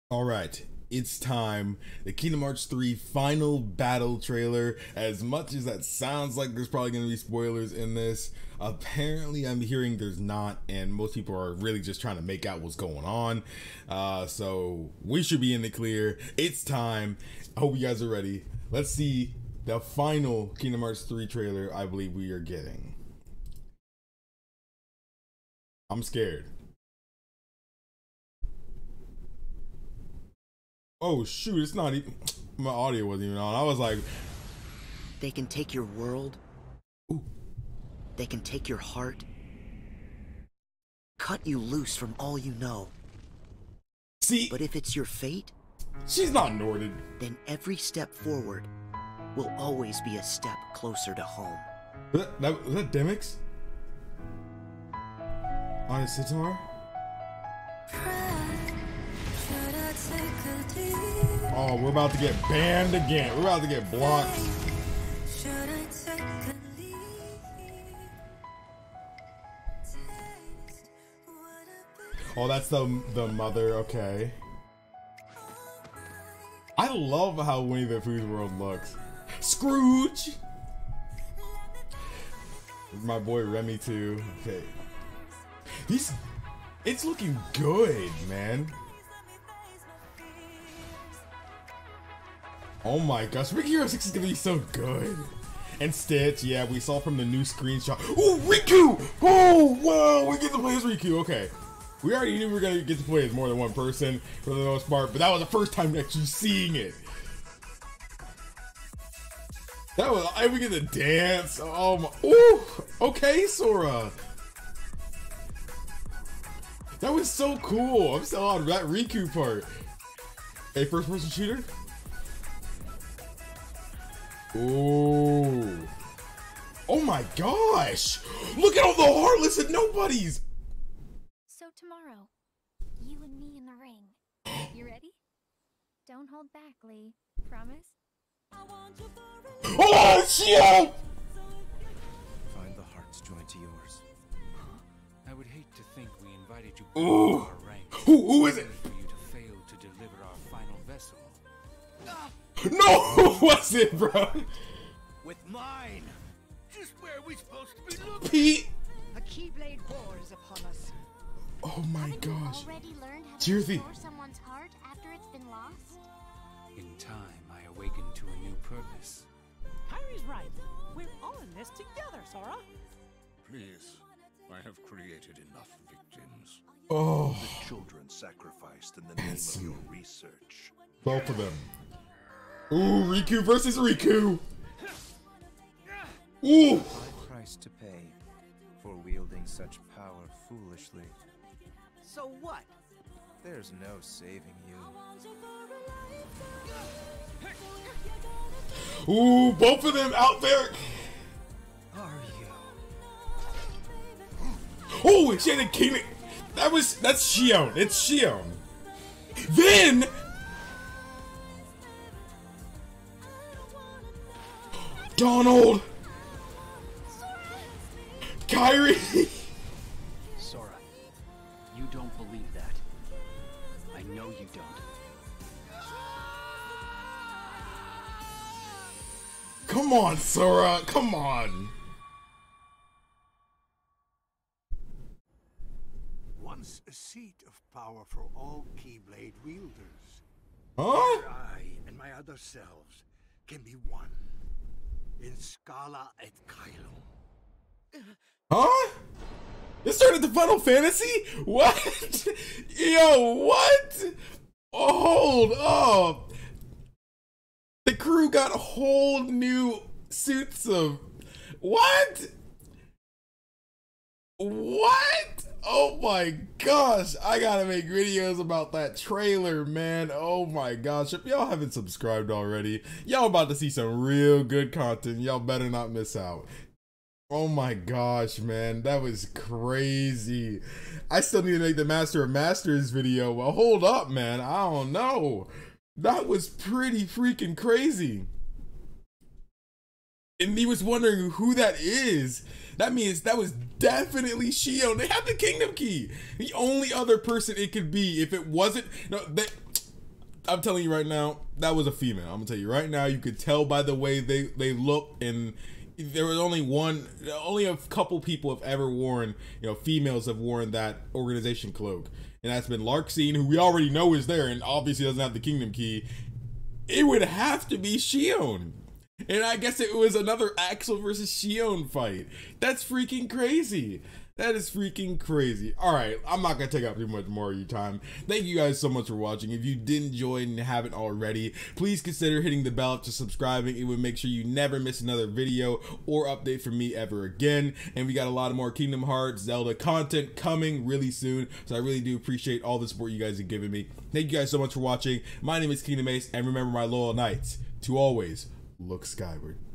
All right, it's time. The Kingdom Hearts 3 final battle trailer. As much as that sounds like there's probably going to be spoilers in this, apparently I'm hearing there's not, and most people are really just trying to make out what's going on. So we should be in the clear. It's time. I hope you guys are ready. Let's see the final Kingdom Hearts 3 trailer I believe we are getting. I'm scared. Oh shoot, it's not even, my audio wasn't even on. I was like, they can take your world. ooh. They can take your heart. Cut you loose from all you know. See, but if it's your fate, she's not Norded. Then every step forward will always be a step closer to home. Was that Demyx? On his sitar? Oh, we're about to get banned again. We're about to get blocked. Oh, that's the mother. Okay. I love how Winnie the Pooh's world looks. Scrooge. My boy Remy too. Okay. It's looking good, man. Oh my gosh, Ricky Hero 6 is gonna be so good. And Stitch, yeah, we saw from the new screenshot. Oh, Riku! Oh, wow, we get to play as Riku, okay. We already knew we were gonna get to play as more than one person for the most part, but that was the first time actually seeing it. That was, we get to dance. Oh my, ooh, okay, Sora. That was so cool. I'm still on that Riku part. Hey, first person shooter? Ooh. Oh my gosh! Look at all the heartless and nobodies! So tomorrow, you and me in the ring. You ready? Don't hold back, Lee. Promise? Oh shit! Find the heart's joined to yours. I would hate to think we invited you Ooh. to our ranks. Who is it? For you to fail to deliver our final vessel. No! Who was it, bro? With mine! Just where are we supposed to be looking? Pete! A Keyblade war is upon us. Oh my Haven't gosh. you already learned how Jirthi. to restore someone's heart after it's been lost? In time, I awakened to a new purpose. Harry's right. We're all in this together, Sora. Please, I have created enough victims. Oh. The children sacrificed in the name of your research. Both of them. Ooh, Riku versus Riku! Ooh! High price to pay for wielding such power foolishly. So what? There's no saving you. Ooh, both of them out there! Are you? Oh, she had a king. That's Xion. It's Xion. Then Donald, Kyrie. Sora, you don't believe that. I know you don't. Come on, Sora. Come on. Once a seat of power for all Keyblade wielders. Huh? Where I and my other selves can be one. In Scala et Kylo. Huh? This turned into Final Fantasy? What? Yo, what? Oh, hold up. The crew got whole new suits of... What? What? Oh my gosh. I gotta make videos about that trailer, man. Oh my gosh. If y'all haven't subscribed already, y'all about to see some real good content. Y'all better not miss out. Oh my gosh, man. That was crazy. I still need to make the Master of Masters video. Well, hold up, man. I don't know. That was pretty freaking crazy. And he was wondering who that is. That means that was definitely Xion. They have the Kingdom Key. The only other person it could be, if it wasn't, no, I'm telling you right now, that was a female. I'm gonna tell you right now, you could tell by the way they look, and there was only a couple people have ever worn, females have worn that organization cloak. And that's been Larxene, who we already know is there and obviously doesn't have the Kingdom Key. It would have to be Xion. And I guess it was another Axel versus Xion fight. That's freaking crazy. That is freaking crazy. Alright, I'm not going to take up too much more of your time. Thank you guys so much for watching. If you did enjoy and haven't already, please consider hitting the bell to subscribing. It would make sure you never miss another video or update from me ever again. And we got a lot of more Kingdom Hearts, Zelda content coming really soon. So I really do appreciate all the support you guys have given me. Thank you guys so much for watching. My name is Kingdom Ace, and remember, my loyal knights, to always look skyward.